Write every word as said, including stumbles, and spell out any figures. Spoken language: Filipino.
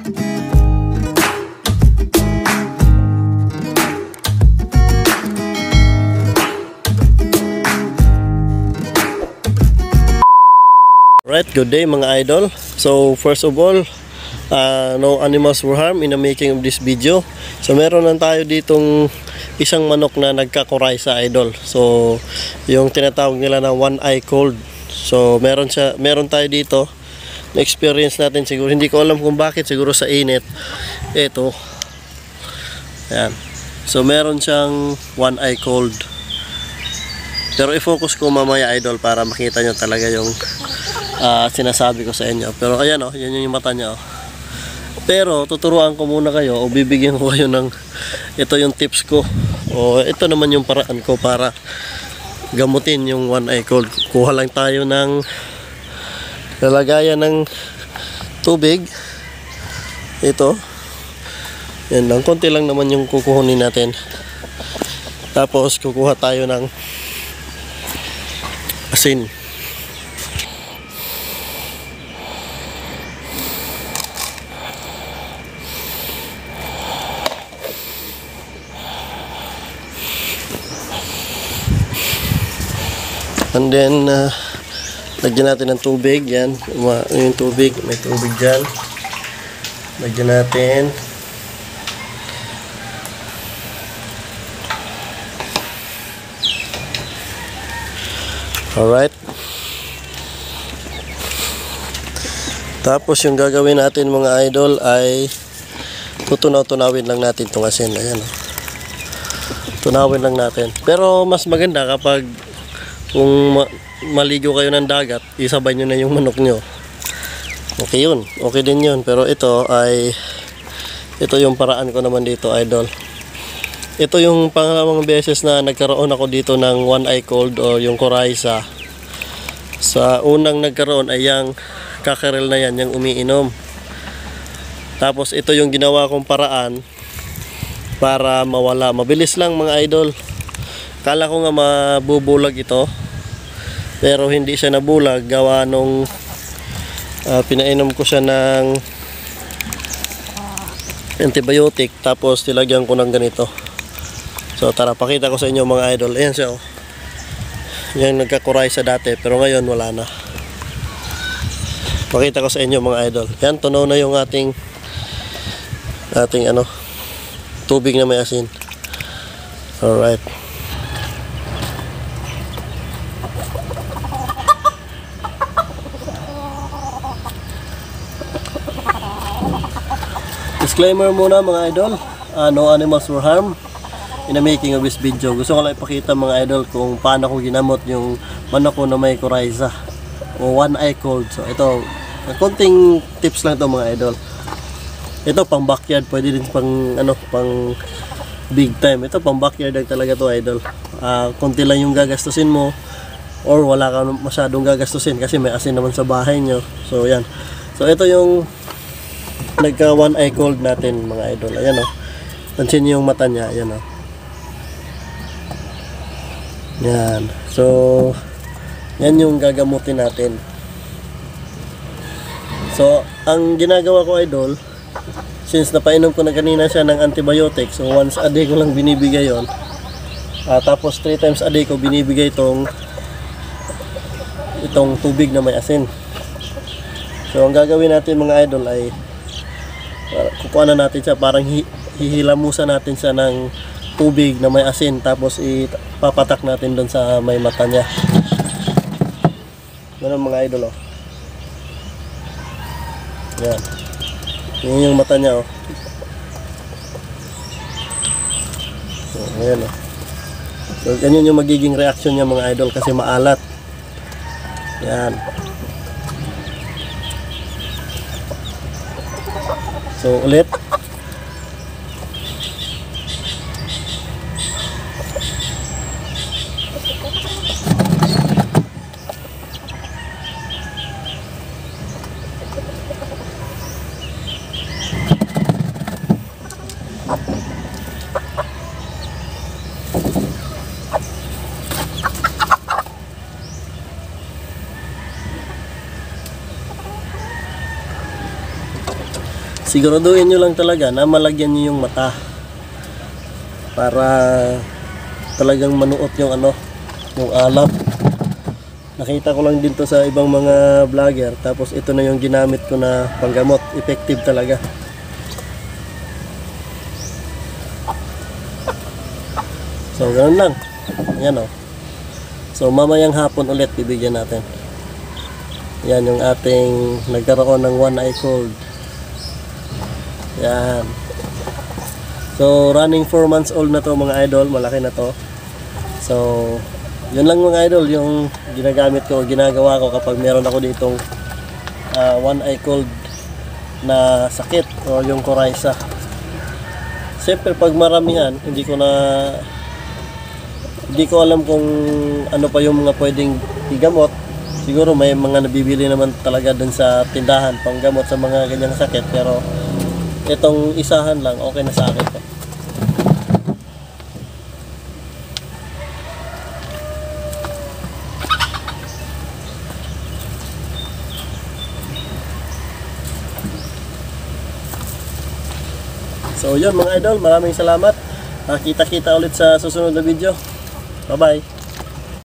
Right, good day mga idol. So first of all, uh, no animals were harmed in the making of this video. So meron lang tayo ditong isang manok na nagkakuray sa idol. So yung tinatawag nila na one eye cold. So meron siya, meron tayo dito na experience natin siguro. Hindi ko alam kung bakit, siguro sa init. Ito. Ayan. So meron siyang one eye cold. Pero i-focus ko mamaya idol para makita nyo talaga yung Uh, sinasabi ko sa inyo. Pero ayan o, oh, yan yung mata niya oh. Pero tuturuan ko muna kayo o bibigyan ko kayo ng ito yung tips ko o ito naman yung paraan ko para gamutin yung one eye cold. Kuha lang tayo ng lalagayan ng tubig. Ito yan lang, konti lang naman yung kukuhunin natin. Tapos kukuha tayo ng asin. And then, uh, lagyan natin ng tubig. Yan, yung tubig. May tubig dyan. Lagyan natin. Alright. Tapos, yung gagawin natin mga idol ay tutunaw-tunawin lang natin itong asin. Ayan. Tunawin lang natin. Pero, mas maganda kapag kung ma maligo kayo ng dagat, isabay nyo na yung manok nyo. Okay yun. Okay din yun. Pero ito ay ito yung paraan ko naman dito idol. Ito yung pangalawang beses na nagkaroon ako dito ng one eye cold o yung coryza. Sa unang nagkaroon ay yung kakarel na yan, yung umiinom. Tapos ito yung ginawa kong paraan para mawala. Mabilis lang mga idol. Kala ko nga mabubulag ito, pero hindi siya nabulag gawa nung uh, pinainom ko siya ng antibiotic tapos tilagyan ko ng ganito. So tara, pakita ko sa inyo mga idol. Ayan siya oh. Yan nagkakuray sa dati pero ngayon wala na. Pakita ko sa inyo mga idol. Yan, tunaw na yung ating ating ano tubig na may asin. Alright. Disclaimer muna mga idol, uh, no animals were harmed in the making of this video. Gusto ko lang ipakita mga idol kung paano ko ginamot yung manok ko na may coryza o one eye cold. So ito, konting tips lang ito mga idol. Ito pang backyard, pwede din pang ano, pang big time. Ito pang backyard talaga to idol. Uh, konti lang yung gagastusin mo or wala ka masyadong gagastusin kasi may asin naman sa bahay nyo. So yan. So ito yung nagka one eye cold natin mga idol. Ayan o. Oh. Pansin niyo yung mata niya. Ayan o. Oh. Yan. So, yan yung gagamutin natin. So, ang ginagawa ko idol, since napainom ko na kanina siya ng antibiotic, so once a day ko lang binibigay yon. Uh, tapos three times a day ko binibigay itong itong tubig na may asin. So, ang gagawin natin mga idol ay Uh, kukuha na natin siya, parang hi hihilamusan natin siya ng tubig na may asin tapos ipapatak natin doon sa may mata niya. Ganun mga idol oh. Yan. Yan yung mata niya oh. So, ayan oh. So ganyan yung magiging reaction niya mga idol kasi maalat. Yan. So ulit. siguraduhin nyo lang talaga na malagyan nyo yung mata para talagang manuot yung ano, yung alab. Nakita ko lang din to sa ibang mga vlogger, tapos ito na yung ginamit ko na panggamot. Effective talaga. So ganun lang. Yan o. So mamayang hapon ulit bibigyan natin. Yan yung ating nagkaroon ng one eye cold. Yan. So running four months old na to mga idol. Malaki na to. So yun lang mga idol yung ginagamit ko, ginagawa ko kapag meron ako ditong uh, one eye cold na sakit o yung coryza. Siyempre pag maramihan, hindi ko na hindi ko alam kung ano pa yung mga pwedeng igamot. Siguro may mga nabibili naman talaga dun sa tindahan panggamot sa mga ganyang sakit, pero itong isahan lang okay na sa akin to. So yun mga idol, maraming salamat. Kita-kita ulit sa susunod na video. Bye bye.